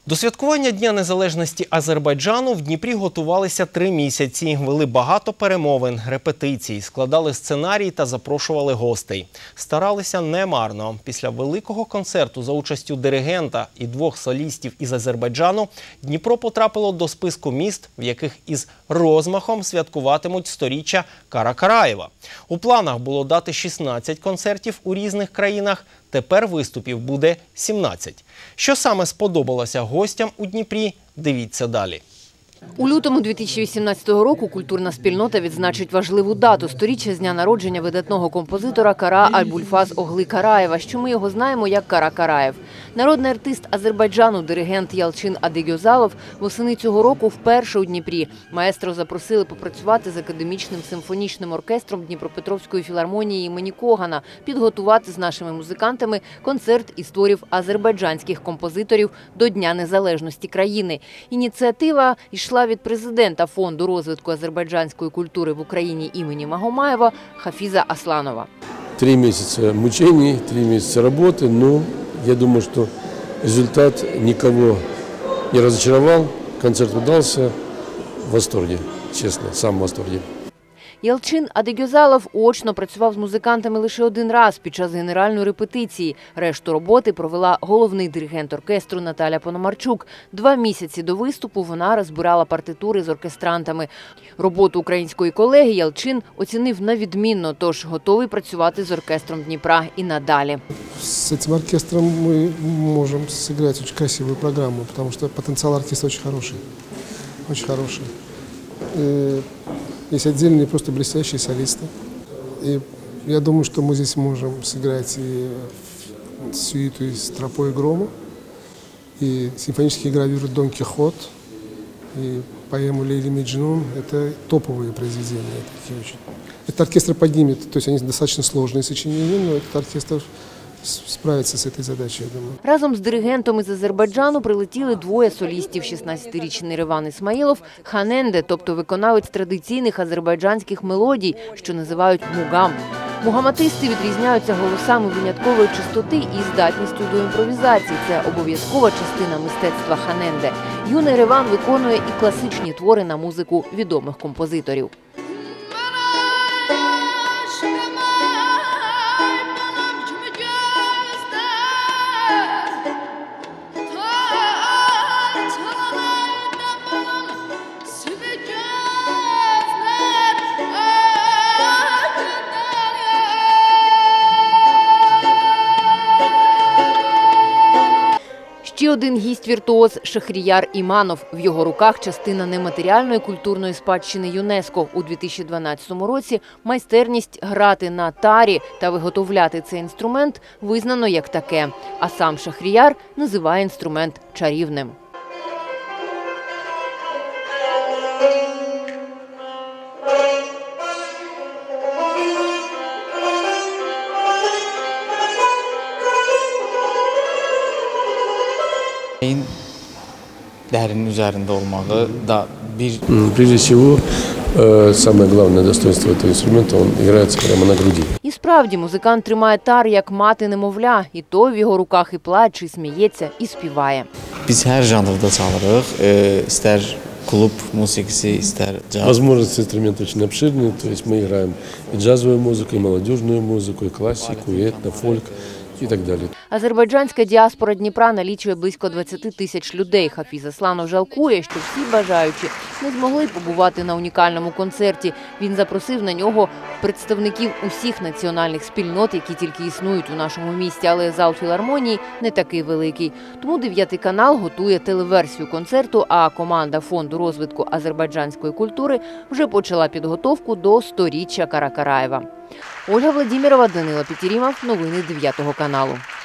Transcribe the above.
До святкування Дня Незалежності Азербайджану в Дніпрі готувалися 3 місяці, вели багато перемовин, репетицій, складали сценарій та запрошували гостей. Старалися немарно. Після великого концерту за участю диригента і 2 солістів із Азербайджану Дніпро потрапило до списку міст, в яких із розмахом святкуватимуть 100-річчя Кара-Караєва. У планах було дати 16 концертів у різних країнах, тепер виступів буде 17. Що саме сподобалося гостям у Дніпрі, дивіться далі. У лютому 2018 року культурна спільнота відзначить важливу дату – 100-річчя з дня народження видатного композитора Кара Альбульфаз Огли Караєва, що ми його знаємо як Кара Караєв. Народний артист Азербайджану, диригент Ялчин Адегьозалов восени цього року вперше у Дніпрі. Маестро запросили попрацювати з академічним симфонічним оркестром Дніпропетровської філармонії імені Когана, підготувати з нашими музикантами концерт із творів азербайджанських композиторів до Дня Незалежності країни. Ініціатива йшла від президента Фонду розвитку азербайджанської культури в Україні імені Магомаєва Хафіза Асланова. 3 месяца мучений, 3 месяца работы, но я думаю, что результат никого не разочаровал. Концерт удался, в восторге, честно, сам в восторге. Ялчин Адегьозалов очно працював з музикантами лише 1 раз під час генеральної репетиції. Решту роботи провела головний диригент оркестру Наталя Пономарчук. 2 місяці до виступу вона розбирала партитури з оркестрантами. Роботу української колеги Ялчин оцінив на відмінно, тож готовий працювати з оркестром Дніпра і надалі. С этим оркестром мы можем сыграть очень красивую программу, потому что потенциал оркестра очень хороший. Очень хороший. Есть отдельные просто блестящие солисты. И я думаю, что мы здесь можем сыграть и сюиту из «Тропой грома», и симфонические гравюры «Дон Кихот», и поэму «Лейли Меджнун». Это топовые произведения. Такие очень. Этот оркестр поднимет, то есть они достаточно сложные сочинения, но этот оркестр справиться з цією задачею, я думаю. Разом з диригентом із Азербайджану прилетіли 2 солістів – 16-річний Реван Ісмаїлов, ханенде, тобто виконавець традиційних азербайджанських мелодій, що називають мугам. Мугаматисти відрізняються голосами виняткової чистоти і здатністю до імпровізації. Це обов'язкова частина мистецтва ханенде. Юний Реван виконує і класичні твори на музику відомих композиторів. Ще один гість-віртуоз – Шахріяр Іманов. В його руках частина нематеріальної культурної спадщини ЮНЕСКО. У 2012 році майстерність грати на тарі та виготовляти цей інструмент визнано як таке. А сам Шахріяр називає інструмент чарівним. Değerinin üzerinde olmalı da bir... Прежде всего, самое главное достоинство этого инструмента, он играется прямо на груди. І справді, музикант тримає тар, як мати немовля. І то в його руках і плаче, і сміється, і співає. Biz her janrda çalırıq, ister klub musikisi, ister caz. Возможности инструмента очень обширные, то есть мы играем и джазовую музыку, и молодежную музыку, и классику, и этно, фольк. І так далі. Азербайджанська діаспора Дніпра налічує близько 20 тисяч людей. Хафіз Асланов жалкує, що всі бажаючі не змогли побувати на унікальному концерті. Він запросив на нього представників усіх національних спільнот, які тільки існують у нашому місті, але зал філармонії не такий великий. Тому 9 канал готує телеверсію концерту, а команда Фонду розвитку азербайджанської культури вже почала підготовку до 100-річчя Кара Караєва. Ольга Владимирова, Данило Петерімов. Новини 9 каналу.